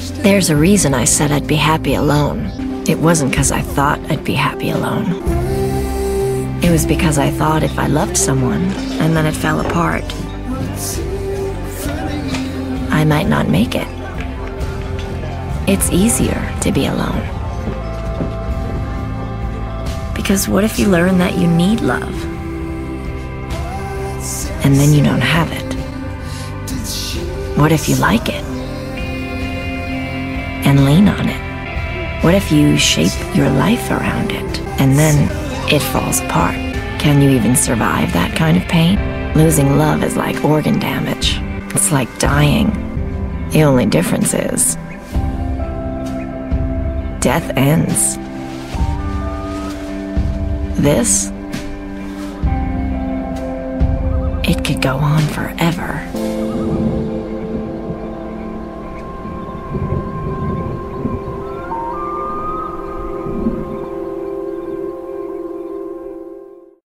There's a reason I said I'd be happy alone. It wasn't because I thought I'd be happy alone. It was because I thought if I loved someone, and then it fell apart, I might not make it. It's easier to be alone. Because what if you learn that you need love, and then you don't have it? What if you like it, and lean on it? What if you shape your life around it, and then it falls apart? Can you even survive that kind of pain? Losing love is like organ damage. It's like dying. The only difference is death ends. This, it could go on forever.